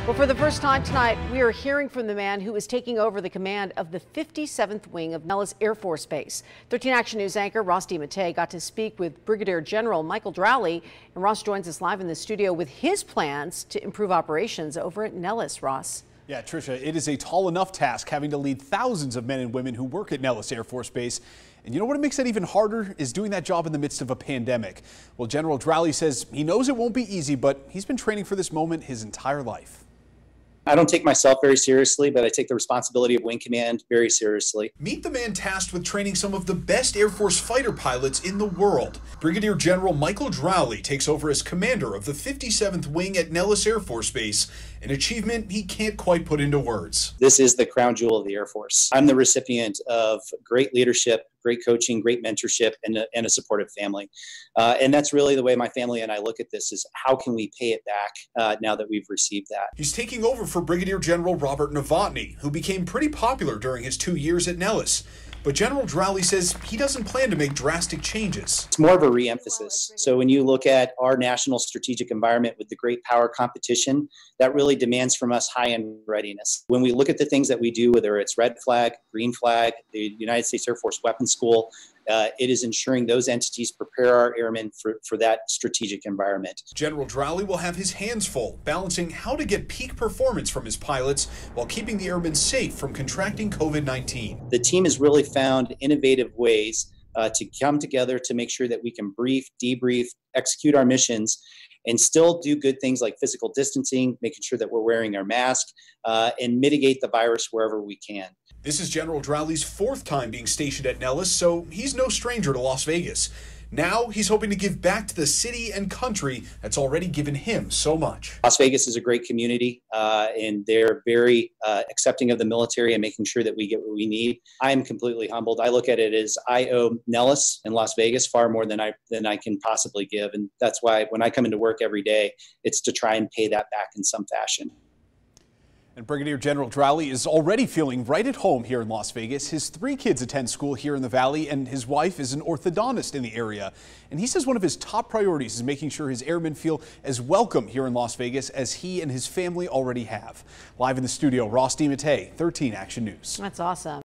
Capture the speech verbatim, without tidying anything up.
Well, for the first time tonight, we are hearing from the man who is taking over the command of the fifty-seventh Wing of Nellis Air Force Base. thirteen Action News anchor Ross DiMattei got to speak with Brigadier General Michael Drowley, and Ross joins us live in the studio with his plans to improve operations over at Nellis. Ross. Yeah, Tricia, it is a tall enough task having to lead thousands of men and women who work at Nellis Air Force Base. And you know what makes that even harder is doing that job in the midst of a pandemic. Well, General Drowley says he knows it won't be easy, but he's been training for this moment his entire life. I don't take myself very seriously, but I take the responsibility of Wing Command very seriously. Meet the man tasked with training some of the best Air Force fighter pilots in the world. Brigadier General Michael Drowley takes over as commander of the fifty-seventh Wing at Nellis Air Force Base, an achievement he can't quite put into words. This is the crown jewel of the Air Force. I'm the recipient of great leadership, great coaching, great mentorship, and a, and a supportive family. Uh, and that's really the way my family and I look at this, is how can we pay it back uh, now that we've received that. He's taking over for Brigadier General Robert Novotny, who became pretty popular during his two years at Nellis. But General Drowley says he doesn't plan to make drastic changes. It's more of a re-emphasis. So when you look at our national strategic environment with the great power competition, that really demands from us high-end readiness. When we look at the things that we do, whether it's Red Flag, Green Flag, the United States Air Force Weapons School, uh, it is ensuring those entities prepare our airmen for, for that strategic environment. General Drowley will have his hands full, balancing how to get peak performance from his pilots while keeping the airmen safe from contracting COVID nineteen. The team has really found innovative ways uh, to come together to make sure that we can brief, debrief, execute our missions, and still do good things like physical distancing, making sure that we're wearing our mask, uh, and mitigate the virus wherever we can. This is General Drowley's fourth time being stationed at Nellis, so he's no stranger to Las Vegas. Now he's hoping to give back to the city and country that's already given him so much. Las Vegas is a great community, uh, and they're very uh, accepting of the military and making sure that we get what we need. I am completely humbled. I look at it as I owe Nellis and Las Vegas far more than I than I can possibly give, and that's why when I come into work every day, it's to try and pay that back in some fashion. And Brigadier General Drowley is already feeling right at home here in Las Vegas. His three kids attend school here in the Valley, and his wife is an orthodontist in the area. And he says one of his top priorities is making sure his airmen feel as welcome here in Las Vegas as he and his family already have. Live in the studio, Ross DiMattei, thirteen Action News. That's awesome.